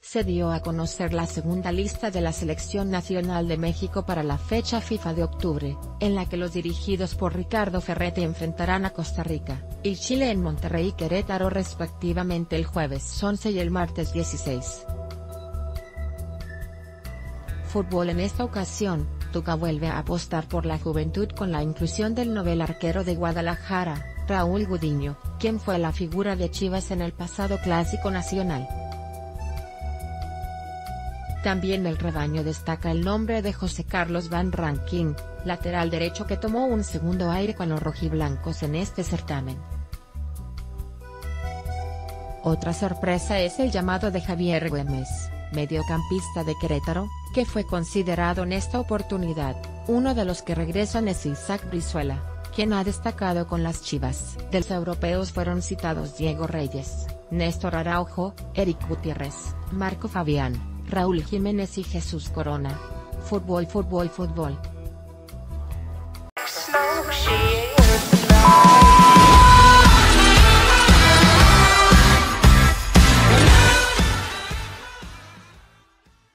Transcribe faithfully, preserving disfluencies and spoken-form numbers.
se dio a conocer la segunda lista de la Selección Nacional de México para la fecha FIFA de octubre, en la que los dirigidos por Ricardo Ferretti enfrentarán a Costa Rica y Chile en Monterrey y Querétaro respectivamente el jueves once y el martes dieciséis. Fútbol. En esta ocasión, Tuca vuelve a apostar por la juventud con la inclusión del novel arquero de Guadalajara, Raúl Gudiño, quien fue la figura de Chivas en el pasado Clásico Nacional. También el rebaño destaca el nombre de José Carlos Van Rankin, lateral derecho que tomó un segundo aire con los rojiblancos en este certamen. Otra sorpresa es el llamado de Javier Güemes, mediocampista de Querétaro, que fue considerado en esta oportunidad. Uno de los que regresan es Isaac Brizuela, quien ha destacado con las Chivas. De los europeos fueron citados Diego Reyes, Néstor Araujo, Eric Gutiérrez, Marco Fabián, Raúl Jiménez y Jesús Corona. Fútbol, fútbol, fútbol.